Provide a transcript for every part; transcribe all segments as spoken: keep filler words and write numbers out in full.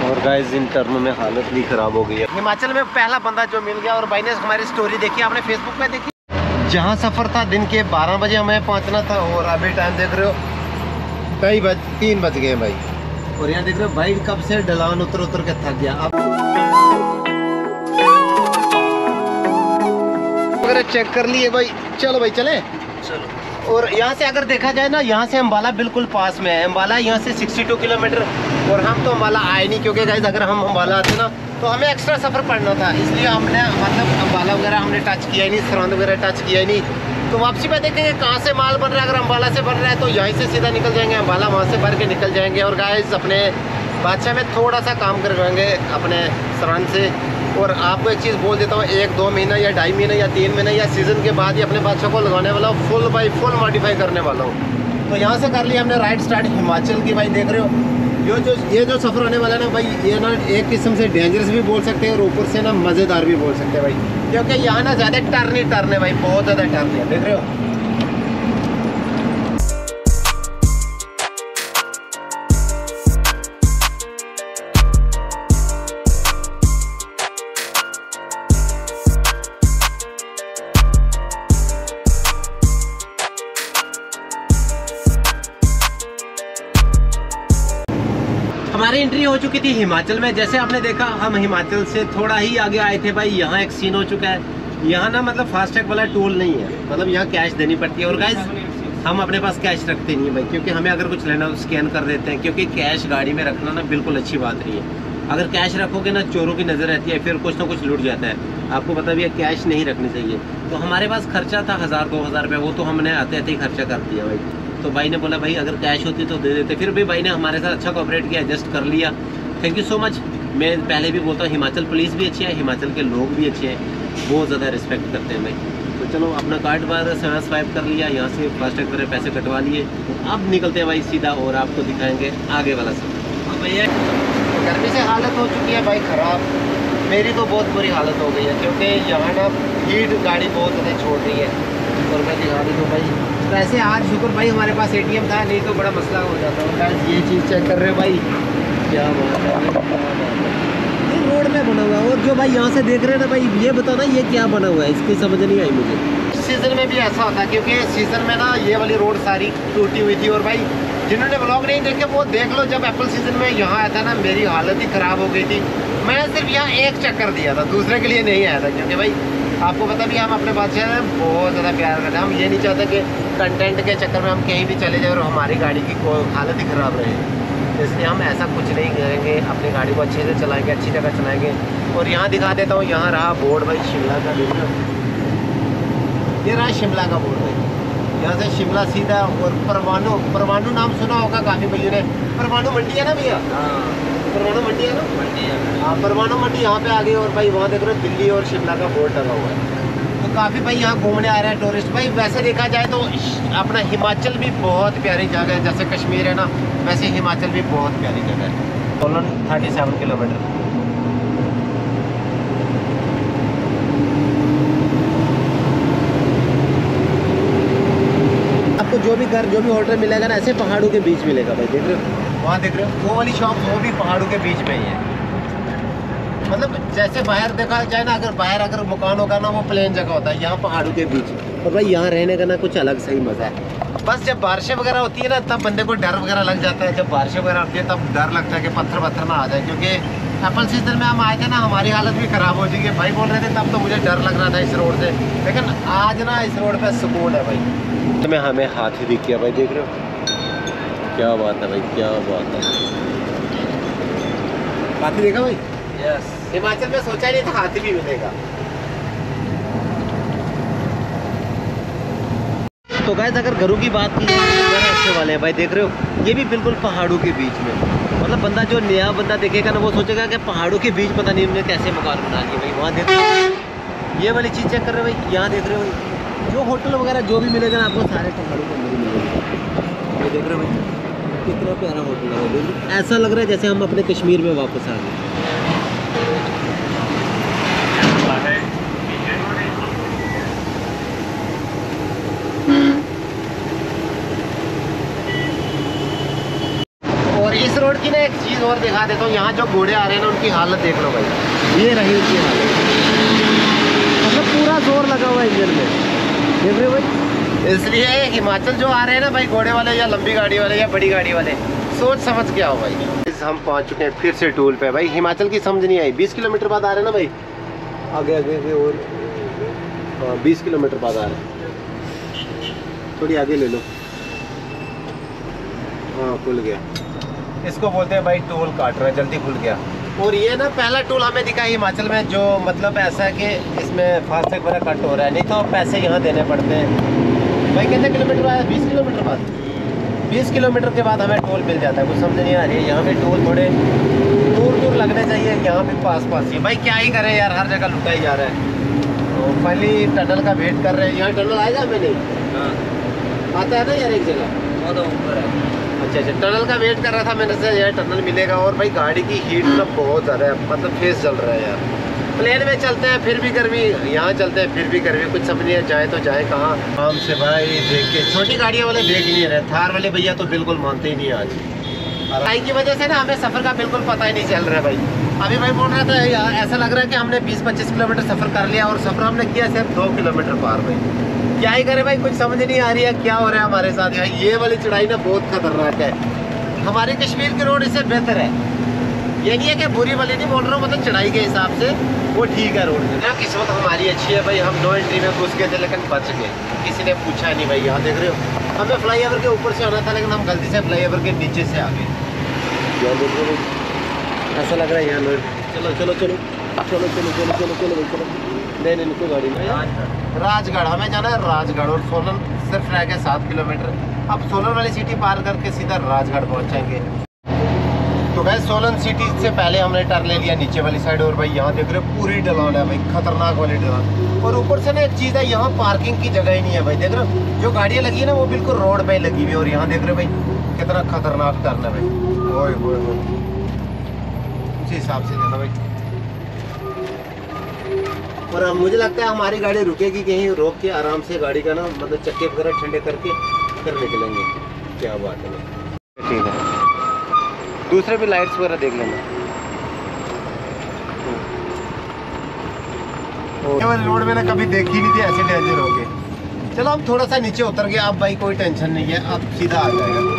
और guys in term में हालत भी ख़राब हो गई है। हिमाचल में पहला बंदा जो मिल गया और भाई ने हमारी स्टोरी देखी, आपने फेसबुक पे देखी। जहाँ सफ़र था दिन के बारह बजे हमें पहुँचना था और अभी टाइम देख रहे हो ढाई बज तीन बज गए भाई। और यहाँ देख रहे हो भाई कब से ढलान उतर उतर के थक गया। अब अगर चेक कर लिए भाई, चलो भाई चले चलो। और यहाँ से अगर देखा जाए ना, यहाँ से अम्बाला बिल्कुल पास में है। अम्बाला यहाँ से बासठ किलोमीटर और हम तो अम्बाला आए नहीं, क्योंकि गाइस अगर हम अम्बाला आते ना तो हमें एक्स्ट्रा सफ़र पड़ना था, इसलिए हमने मतलब अम्बाला वगैरह हमने टच किया ही नहीं, सरहंद वगैरह टच किया ही नहीं। तो वापसी पे देखेंगे कहाँ से माल बन रहा है। अगर अम्बाला से बन रहा है तो यहीं से सीधा निकल जाएंगे अम्बाला, वहाँ से भर के निकल जाएंगे। और गाइस अपने बादशाह में थोड़ा सा काम करवाएंगे अपने सरहंद से। और आपको एक चीज़ बोल देता हूँ, एक दो महीना या ढाई महीना या तीन महीना या सीज़न के बाद ही अपने बादशाह को लगाने वाला हूँ, फुल बाई फुल मॉडिफाई करने वाला हूँ। तो यहाँ से कर लिया हमने राइट स्टार्ट हिमाचल की। भाई देख रहे हो ये जो ये जो सफ़र होने वाला है ना भाई, ये ना एक किस्म से डेंजरस भी बोल सकते हैं और ऊपर से ना मज़ेदार भी बोल सकते हैं भाई, क्योंकि यहाँ ना ज़्यादा टर्न ही टर्न है भाई, बहुत ज़्यादा टर्न है। देख रहे हो हमारी एंट्री हो चुकी थी हिमाचल में। जैसे आपने देखा हम हिमाचल से थोड़ा ही आगे आए थे भाई, यहाँ एक सीन हो चुका है। यहाँ ना मतलब फास्टैग वाला टोल नहीं है, मतलब यहाँ कैश देनी पड़ती है। और गाइस हम अपने पास कैश रखते नहीं है भाई, क्योंकि हमें अगर कुछ लेना तो स्कैन कर देते हैं, क्योंकि कैश गाड़ी में रखना ना बिल्कुल अच्छी बात नहीं है। अगर कैश रखोगे ना चोरों की नज़र रहती है, फिर कुछ ना कुछ लूट जाता है। आपको पता भी है कैश नहीं रखनी चाहिए। तो हमारे पास खर्चा था हज़ार दो हज़ार रुपये, वो तो हमने आते आते ही खर्चा कर दिया भाई। तो भाई ने बोला भाई अगर कैश होती तो दे देते, फिर भी भाई ने हमारे साथ अच्छा कोऑपरेट किया, एडजस्ट कर लिया। Thank you so much. मैं पहले भी बोलता हूँ हिमाचल पुलिस भी अच्छी है, हिमाचल के लोग भी अच्छे हैं, बहुत ज़्यादा रिस्पेक्ट करते हैं भाई। तो चलो अपना कार्ड बार स्वाइप कर लिया, यहाँ से फास्टैग वगैरह पैसे कटवा लिए। अब निकलते हैं भाई सीधा और आपको दिखाएंगे आगे वाला सब। भैया गर्मी से हालत हो चुकी है भाई ख़राब, मेरी तो बहुत बुरी हालत हो गई है, क्योंकि यहाँ ना हीट गाड़ी बहुत ज़्यादा छोड़ रही है। और मैं दिखा दी तो भाई वैसे आज शुक्र भाई हमारे पास एटीएम था, नहीं तो बड़ा मसला हो जाता है। ये चीज़ चेक कर रहे हो भाई, क्या बात है, ये रोड में बना हुआ है। और जो भाई यहाँ से देख रहे हैं ना भाई, ये बताना ये क्या बना हुआ है, इसकी समझ नहीं आई मुझे। सीज़न में भी ऐसा होता है, क्योंकि सीज़न में ना ये वाली रोड सारी टूटी हुई थी। और भाई जिन्होंने ब्लॉग नहीं देखे वो देख लो, जब एप्पल सीज़न में यहाँ आया था ना मेरी हालत ही ख़राब हो गई थी। मैं सिर्फ यहाँ एक चक्कर दिया था, दूसरे के लिए नहीं आया था, क्योंकि भाई आपको पता भी हम अपने बादशाह से बहुत ज़्यादा प्यार करते हैं। हम ये नहीं चाहते कि कंटेंट के चक्कर में हम कहीं भी चले जाए और हमारी गाड़ी की हालत ही ख़राब रहे, इसलिए हम ऐसा कुछ नहीं करेंगे। अपनी गाड़ी को अच्छे से चलाएंगे, अच्छी जगह चलाएंगे। और यहाँ दिखा देता हूँ, यहाँ रहा बोर्ड भाई शिमला का, देखना ये रहा शिमला का बोर्ड भाई। यहाँ से शिमला सीधा। और परवाणु, परवाणु नाम सुना होगा काफ़ी भैया ने, परवाणु मंडी है ना भैया? हाँ परवाणु मंडी है ना, मंडी है। हाँ परवाणु मंडी यहाँ पे आ गई। और भाई वहाँ देख रहे हो दिल्ली और शिमला का बोर्ड लगा हुआ है। तो काफ़ी भाई यहाँ घूमने आ रहे हैं टूरिस्ट भाई। वैसे देखा जाए तो अपना हिमाचल भी बहुत प्यारी जगह है, जैसे कश्मीर है ना वैसे हिमाचल भी बहुत प्यारी जगह है। Solan thirty seven kilometre. आपको जो भी घर जो भी होटल मिलेगा ना ऐसे पहाड़ों के बीच मिलेगा भाई। देख रहे हो वहाँ देख रहे हो वो वाली शॉप, वो भी पहाड़ों के बीच में ही है। मतलब जैसे बाहर देखा जाए ना, अगर बाहर अगर मकान होगा ना वो प्लेन जगह होता है, यहाँ पहाड़ों के बीच। और भाई यहाँ रहने का ना कुछ अलग सही मज़ा है। बस जब बारिशें वगैरह होती है ना तब बंदे को डर वगैरह लग जाता है। जब बारिशें वगैरह होती है तब डर लगता है कि पत्थर पत्थर ना आ जाए, क्योंकि एप्पल सीजन में हम आए थे ना हमारी हालत भी ख़राब हो जाएगी। भाई बोल रहे थे तब तो मुझे डर लग रहा था इस रोड से, लेकिन आज ना इस रोड पर सुकून है भाई। तो मैं हमें हाथी दिख गया भाई, देख रहे हो क्या बात है भाई, क्या बात है। हाथी देखा भाई? यस। हिमाचल में सोचा नहीं था हाथी भी मिलेगा। तो गाइस अगर घरों की बात की जाए तो घर अच्छे वाले हैं भाई। देख रहे हो ये भी बिल्कुल पहाड़ों के बीच में। मतलब बंदा जो नया बंदा देखेगा ना वो सोचेगा कि पहाड़ों के बीच पता नहीं उन्होंने कैसे मकान बना लिए भाई। वहाँ देख रहे हो ये वाली चीज़ चेक कर रहे हो भाई, यहाँ देख रहे हो भाई जो होटल वगैरह जो भी मिलेगा ना आपको सारे पहाड़ों के अंदर ही मिलेगा। ये देख रहे हो भाई कितना प्यारा होटल है, ऐसा लग रहा है जैसे हम अपने कश्मीर में वापस आ गए। रोड की ना एक चीज़ और दिखा देता हूँ, यहाँ जो घोड़े आ रहे हैं ना उनकी हालत देख लो भाई, ये रही उनकी हालत, मतलब पूरा जोर लगा हुआ है इंजन में, देख रहे हो भाई। इसलिए हिमाचल जो आ रहे हैं ना भाई, घोड़े वाले या लंबी गाड़ी वाले या बड़ी गाड़ी वाले, सोच समझ के आओ भाई। हम पहुँच चुके हैं फिर से टूल पे भाई। हिमाचल की समझ नहीं आई, बीस किलोमीटर बाद आ रहे हैं ना भाई, आगे आगे आगे और हाँ बीस किलोमीटर बाद आ रहे हैं, थोड़ी आगे ले लो। हाँ खुल गया, इसको बोलते हैं भाई टोल काट रहे हैं, जल्दी खुल गया। और ये ना पहला टोल हमें दिखा हिमाचल में जो मतलब ऐसा है कि इसमें फास्टैग वगैरह कट हो रहा है, नहीं तो पैसे यहाँ देने पड़ते हैं भाई। कितने किलोमीटर आया? बीस किलोमीटर बाद, बीस किलोमीटर के बाद हमें टोल मिल जाता है, कुछ समझ नहीं आ रही है। यहाँ पे टोल थोड़े दूर दूर लगने चाहिए, यहाँ पे पास पास ही भाई, क्या ही करें यार, हर जगह लुटा ही जा रहा है। तो फाइनली टनल का वेट कर रहे हैं, यहाँ टनल आएगा हमें नहीं आता है ना यार, एक जगह ऊपर है। अच्छा अच्छा, टनल का वेट कर रहा था मैंने से, यार टनल मिलेगा। और भाई गाड़ी की हीट ना बहुत ज़्यादा है, मतलब फेस जल रहा है यार। प्लेन में चलते हैं फिर भी गर्मी, यहाँ चलते हैं फिर भी गर्मी, कुछ समझ नहीं जाए तो जाए कहाँ। आराम से भाई देख के, छोटी गाड़ियों वाले देख ही नहीं रहे, थार वाले भैया तो बिल्कुल मानते ही नहीं आज। लड़ाई की वजह से ना हमें सफ़र का बिल्कुल पता ही नहीं चल रहा है भाई। अभी भाई बोल रहा था यार, ऐसा लग रहा है कि हमने बीस पच्चीस किलोमीटर सफ़र कर लिया और सफ़र हमने किया सिर्फ दो किलोमीटर पार भाई। क्या ही करे भाई, कुछ समझ नहीं आ रही है क्या हो रहा है हमारे साथ यार। ये वाली चढ़ाई ना बहुत खतरनाक है, हमारे कश्मीर की रोड इससे बेहतर है। ये नहीं है कि बुरी वाली नहीं बोल रहा हूँ, मतलब चढ़ाई के हिसाब से वो ठीक है रोड में। किस्मत हमारी अच्छी है भाई, हम नो एंट्री में घुस गए थे लेकिन बच गए, किसी ने पूछा नहीं भाई। यहाँ देख रहे हो, हमें फ्लाई ओवर के ऊपर से आना था लेकिन हम गलती से फ्लाई ओवर के नीचे से आ गए। यहाँ देख रहे हो, ऐसा लग रहा है यहाँ नो। चलो चलो चलो चलो चलो चलो चलो चलो चलो नहीं नहीं कोई गाड़ी नहीं। राजगढ़ हमें जाना है, राजगढ़। और सोलन सिर्फ रह गए सात किलोमीटर, अब सोलन वाली सिटी पार करके सीधा राजगढ़ पहुँचेंगे। तो भाई सोलन सिटी से पहले हमने टर्न ले लिया नीचे वाली साइड। और भाई यहाँ देख रहे हो पूरी ढलान है भाई, खतरनाक वाली ढलान। और ऊपर से ना एक चीज़ है, यहाँ पार्किंग की जगह ही नहीं है भाई। देख रहे हो जो गाड़ियाँ लगी है ना वो बिल्कुल रोड पे लगी हुई है। और यहाँ देख रहे हो भाई कितना खतरनाक टर्न है भाई, ओए ओए ओए, उसी हिसाब से देखो भाई। और अब मुझे लगता है हमारी गाड़ी रुकेगी कहीं, रोक के आराम से गाड़ी का ना मतलब चक्के वगैरह ठंडे करके फिर निकलेंगे। क्या बात है भाई, ठीक है। दूसरे भी लाइट्स वगैरह देख लेना। रोड में ना कभी देखी नहीं थी ऐसे डेंजर हो गए। चलो हम थोड़ा सा नीचे उतर गए, अब भाई कोई टेंशन नहीं है, अब सीधा आ जाएगा।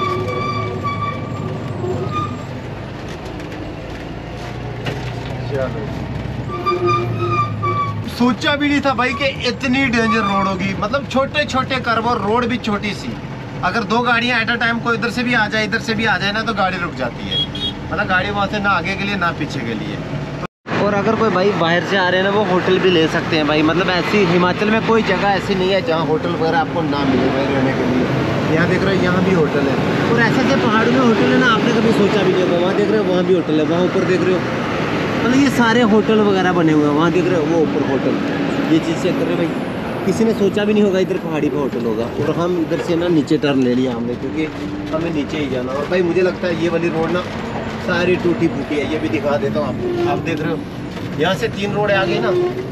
सोचा भी नहीं था भाई कि इतनी डेंजर रोड होगी, मतलब छोटे छोटे कर्व और रोड भी छोटी सी। अगर दो गाड़ियां एट अ टाइम कोई इधर से भी आ जाए इधर से भी आ जाए ना तो गाड़ी रुक जाती है, मतलब गाड़ी वहाँ से ना आगे के लिए ना पीछे के लिए। और अगर कोई भाई बाहर से आ रहे हैं ना वो होटल भी ले सकते हैं भाई, मतलब ऐसी हिमाचल में कोई जगह ऐसी नहीं है जहाँ होटल वगैरह आपको ना मिले भाई रहने के लिए। यहाँ देख रहे हो यहाँ भी होटल है, और ऐसे ऐसे पहाड़ों में होटल है ना आपने कभी सोचा भी नहीं होगा। वहाँ देख रहे हो वहाँ भी होटल है, वहाँ ऊपर देख रहे हो मतलब ये सारे होटल वगैरह बने हुए हैं। वहाँ देख रहे हो वो ऊपर होटल, ये चीज़ चेक कर रहे हो भाई, किसी ने सोचा भी नहीं होगा इधर पहाड़ी पे होटल होगा। और हम इधर से ना नीचे टर्न ले लिया हमने, क्योंकि हमें नीचे ही जाना। और भाई मुझे लगता है ये वाली रोड ना सारी टूटी फूटी है, ये भी दिखा देता हूँ आपको। आप देख रहे हो यहाँ से तीन रोड आ गई ना,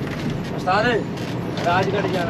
राजगढ़ जाना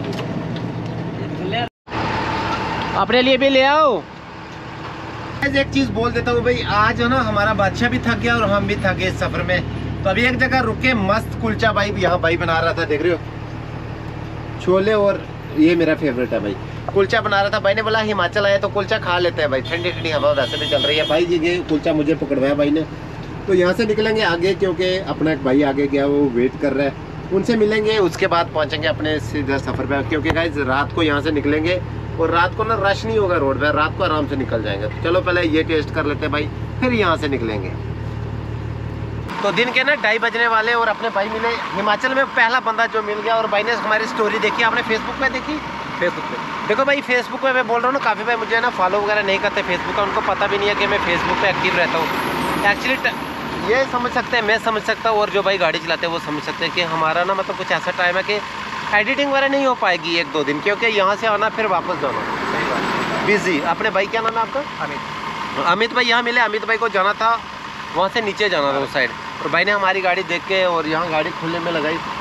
अपने लिए भी ले आओ। एक चीज बोल देता हूँ भाई, आज है ना हमारा बादशाह भी थक गया और हम भी थक गए इस सफर में। तो अभी एक जगह रुके, मस्त कुलचा भाई यहाँ भाई बना रहा था, देख रहे हो छोले, और ये मेरा फेवरेट है भाई, कुलचा बना रहा था। भाई ने बोला हिमाचल आए तो कुलचा खा लेते हैं भाई, ठंडी ठंडी हवा वैसे भी चल रही है भाई। ये कुलचा मुझे पकड़वाया भाई ने, तो यहाँ से निकलेंगे आगे, क्योंकि अपना एक भाई आगे गया वो वेट कर रहा है, उनसे मिलेंगे, उसके बाद पहुँचेंगे अपने सीधा सफर पे। क्योंकि गाइस रात को यहाँ से निकलेंगे और रात को ना रश नहीं होगा रोड पे, रात को आराम से निकल जाएंगे। तो चलो पहले ये टेस्ट कर लेते हैं भाई, फिर यहाँ से निकलेंगे। तो दिन के ना ढाई बजने वाले और अपने भाई मिले, हिमाचल में पहला बंदा जो मिल गया। और भाई ने हमारी स्टोरी देखी, आपने फेसबुक पे देखी? फेसबुक पे देखो भाई, फेसबुक पे मैं बोल रहा हूँ ना, काफ़ी भाई मुझे ना फॉलो वगैरह नहीं करते फेसबुक का, उनको पता भी नहीं है कि मैं फेसबुक पे एक्टिव रहता हूँ। एक्चुअली ये समझ सकते हैं, मैं समझ सकता हूँ, और जो भाई गाड़ी चलाते हैं वो समझ सकते हैं कि हमारा ना मतलब कुछ ऐसा टाइम है कि एडिटिंग वगैरह नहीं हो पाएगी एक दो दिन, क्योंकि यहाँ से आना फिर वापस जाना बिजी। अपने भाई क्या नाम है आपका? अमित। अमित भाई यहाँ मिले, अमित भाई को जाना था वहाँ से नीचे जाना था उस साइड, और भाई ने हमारी गाड़ी देख के और यहाँ गाड़ी खुलने में लगाई,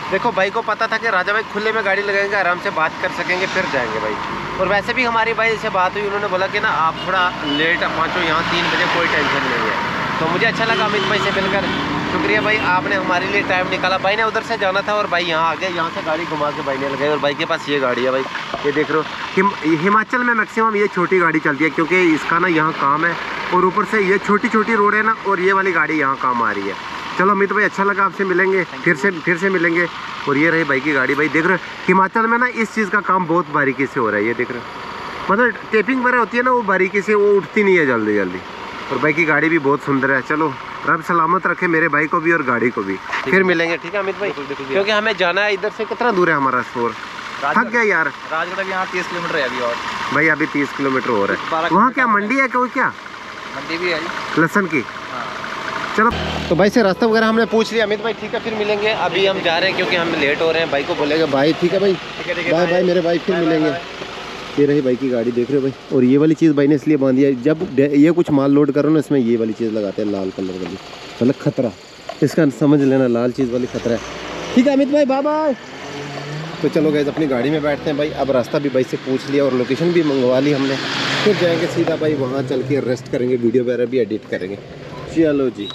देखो भाई को पता था कि राजा भाई खुले में गाड़ी लगाएंगे, आराम से बात कर सकेंगे, फिर जाएंगे भाई। और वैसे भी हमारी भाई से बात हुई, उन्होंने बोला कि ना आप थोड़ा लेट पहुँचो यहाँ, तीन बजे कोई टेंशन नहीं है। तो मुझे अच्छा लगा अमित भाई से मिलकर, शुक्रिया भाई, आपने हमारे लिए टाइम निकाला। भाई ने उधर से जाना था और भाई यहाँ आ गए, यहाँ से गाड़ी घुमा के भाई ने लगाई। और भाई के पास ये गाड़ी है भाई, ये देख रहे हो। हिम, हिमाचल में मैक्सिमम ये छोटी गाड़ी चलती है क्योंकि इसका ना यहाँ काम है, और ऊपर से ये छोटी छोटी रोड है ना, और ये वाली गाड़ी यहाँ काम आ रही है। चलो अमित भाई, अच्छा लगा आपसे, मिलेंगे फिर से फिर से मिलेंगे। और ये रही भाई की गाड़ी। भाई देख रहे हो हिमाचल में ना इस चीज़ का काम बहुत बारीकी से हो रहा है, ये देख रहे हो, मतलब टेपिंग वगैरह होती है ना, वो बारीकी से वो उठती नहीं है जल्दी जल्दी। और भाई की गाड़ी भी बहुत सुंदर है। चलो रब सलामत रखे मेरे भाई को भी और गाड़ी को भी, फिर मिलेंगे, ठीक है अमित भाई, क्योंकि हमें जाना है। इधर से कितना दूर है हमारा स्टोर? थक गया यार, राजगढ़ यहाँ तीस किलोमीटर है अभी, और भाई अभी तीस किलोमीटर हो रहा है। वहाँ क्या मंडी है कोई? क्या मंडी भी है लहसुन की? चलो तो भाई से रास्ता वगैरह हमने पूछ लिया अमित भाई, ठीक है फिर मिलेंगे। अभी हम जा रहे हैं क्योंकि हम लेट हो रहे हैं। भाई को बोलेगा भाई, ठीक है भाई, बाय बाय मेरे भाई, फिर मिलेंगे। ये रही भाई की गाड़ी, देख रहे हो भाई। और ये वाली चीज़ भाई ने इसलिए बांधी है, जब ये कुछ माल लोड करो ना, इसमें ये वाली चीज़ लगाते हैं, लाल कलर वाली, मतलब खतरा, इसका समझ लेना, लाल चीज़ वाली खतरा है। ठीक है अमित भाई, बाय बाय। तो चलो गाइस अपनी गाड़ी में बैठते हैं भाई। अब रास्ता भी भाई से पूछ लिया और लोकेशन भी मंगवा ली हमने, फिर जाएंगे सीधा भाई वहाँ चल के रेस्ट करेंगे, वीडियो वगैरह भी एडिट करेंगे। चलो जी।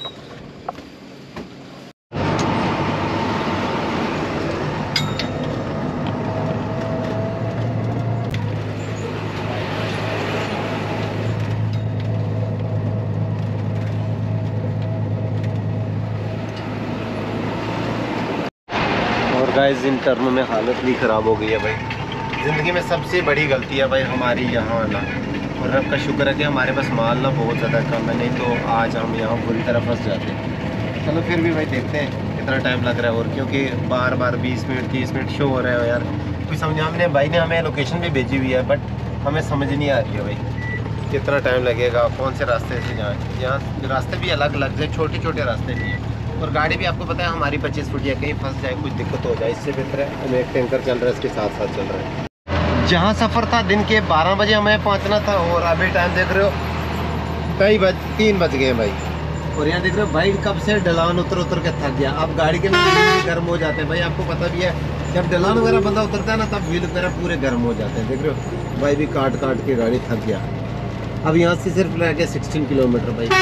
गाइस इन टर्म में हालत भी ख़राब हो गई है भाई। ज़िंदगी में सबसे बड़ी गलती है भाई हमारी यहाँ आना, और रब का शुक्र है कि हमारे पास माल ना बहुत ज़्यादा कम है, नहीं तो आज हम यहाँ बुरी तरह फंस जाते हैं। चलो फिर भी भाई देखते हैं कितना टाइम लग रहा है, और क्योंकि बार बार बीस मिनट तीस मिनट शो हो रहा है यार, कोई समझ, हमने भाई ने हमें लोकेशन भी भेजी हुई है, बट हमें समझ नहीं आ रही है भाई कितना टाइम लगेगा, कौन से रास्ते से जाएँ। यहाँ रास्ते भी अलग अलग है, छोटे छोटे रास्ते नहीं हैं, और गाड़ी भी आपको पता है हमारी पच्चीस फुट है, कहीं फंस जाए कुछ दिक्कत हो जाए, इससे बेहतर है हमें एक टैंकर चल रहा है इसके साथ साथ चल रहा है। जहाँ सफ़र था दिन के बारह बजे हमें पहुँचना था, और अभी टाइम देख रहे हो कई बज तीन बज गए भाई। और यहाँ देख रहे हो भाई कब से ढलान उतर उतर के थक गया। अब गाड़ी के व्हील गर्म हो जाते हैं भाई, आपको पता भी है जब ढलान वगैरह बंदा उतरता है ना, तब व्हील वगैरह पूरे गर्म हो जाते हैं। देख रहे हो भाई भी काट काट के गाड़ी थक गया। अब यहाँ से सिर्फ रह गया सिक्सटीन किलोमीटर भाई।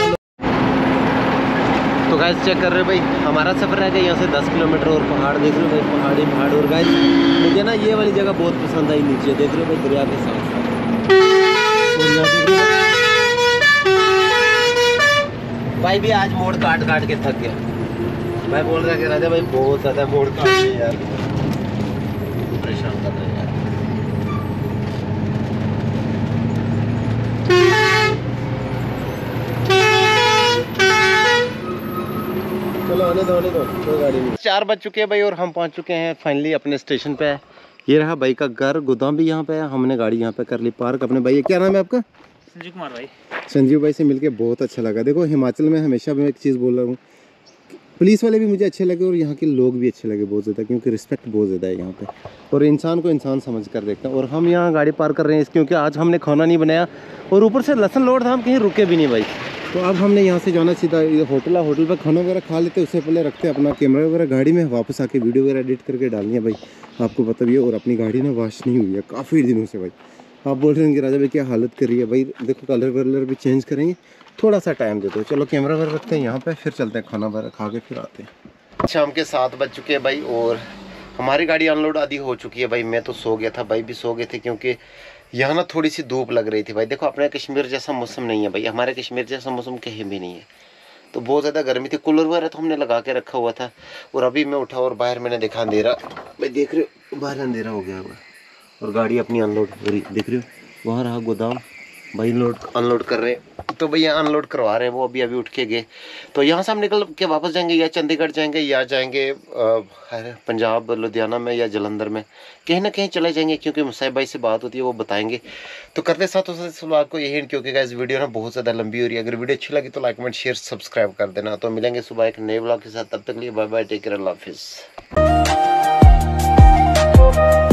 तो गाइस चेक कर रहे हो भाई, हमारा सफ़र रह गया यहाँ से दस किलोमीटर, और पहाड़ देख रहे हो भाई, पहाड़ी पहाड़। और गाइस मुझे ना ये वाली जगह बहुत पसंद आई, नीचे देख रहे हो भाई दरिया के साथ साथ। और यहाँ देख रहे हो भाई भी आज मोड़ काट काट के थक गया। मैं बोल रहा कि राजा भाई बहुत ज़्यादा मोड़ काट के यार परेशान कर रहे हैं यार। चलो आने दो आने दो, कोई गाड़ी नहीं। चार बज चुके हैं भाई, और हम पहुंच चुके हैं फाइनली अपने स्टेशन पे। ये रहा भाई का घर, गोदाम भी यहाँ पे है, हमने गाड़ी यहाँ पे कर ली पार्क अपने भाई। क्या नाम है आपका? संजीव कुमार भाई। संजीव भाई से मिलके बहुत अच्छा लगा। देखो हिमाचल में हमेशा मैं एक चीज़ बोल रहा हूँ, पुलिस वाले भी मुझे अच्छे लगे और यहाँ के लोग भी अच्छे लगे बहुत ज़्यादा, क्योंकि रिस्पेक्ट बहुत ज़्यादा है यहाँ पे, और इंसान को इंसान समझ कर देखते हैं। और हम यहाँ गाड़ी पार्क कर रहे हैं क्योंकि आज हमने खाना नहीं बनाया, और ऊपर से लहसुन लोड था, हम कहीं रुके भी नहीं भाई। तो अब हमने यहाँ से जाना सीधा होटल होटल पर खाना वगैरह खा लेते, उससे पहले रखते अपना कैमरा वगैरह गाड़ी में, वापस आके वीडियो वगैरह एडिट करके डालनी है भाई, आपको पता भी है। और अपनी गाड़ी ना वॉश नहीं हुई है काफ़ी दिनों से भाई। आप बोल रहे हैं कि राजा भाई क्या हालत कर रही है भाई, देखो कलर वलर भी चेंज करेंगे, थोड़ा सा टाइम दे दो। चलो कैमरा वगैरह रखते हैं यहाँ पे, फिर चलते हैं खाना वगैरह खा के फिर आते हैं। शाम के सात बज चुके हैं भाई, और हमारी गाड़ी अनलोड आधी हो चुकी है भाई। मैं तो सो गया था, भाई भी सो गए थे, क्योंकि यहाँ ना थोड़ी सी धूप लग रही थी भाई। देखो अपने कश्मीर जैसा मौसम नहीं है भाई, हमारे कश्मीर जैसा मौसम कहीं भी नहीं है, तो बहुत ज़्यादा गर्मी थी। कूलर वगैरह तो हमने लगा के रखा हुआ था, और अभी मैं उठा और बाहर मैंने देखा अंधेरा भाई, देख रहे हो बाहर अंधेरा हो गया हुआ, और गाड़ी अपनी अनलोड हो रही, देख रहे हो वहाँ रहा गोदाम भाई, लोड अनलोड कर रहे हैं। तो भैया अनलोड करवा रहे हैं, वो अभी अभी उठ के गए। तो यहाँ से हम निकल के वापस जाएंगे, या चंडीगढ़ जाएंगे, या जाएंगे पंजाब लुधियाना में, या जलंधर में, कहीं ना कहीं चले जाएंगे, क्योंकि मुसाहिब भाई से बात होती है, वो बताएंगे। तो करते साथ साथ इस बात को यही, क्योंकि गाइस वीडियो ना बहुत ज़्यादा लंबी हो रही है। अगर वीडियो अच्छी लगी तो लाइक कमेंट शेयर सब्सक्राइब कर देना। तो मिलेंगे सुबह एक नए ब्लॉग के साथ, तब तक लिए बाय बाय, टेक केयर, अल्लाह हाफिज़।